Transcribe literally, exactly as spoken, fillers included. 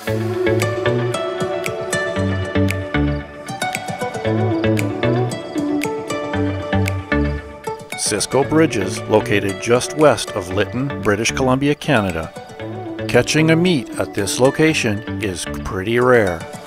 Cisco Bridges, located just west of Lytton, British Columbia, Canada. Catching a meet at this location is pretty rare.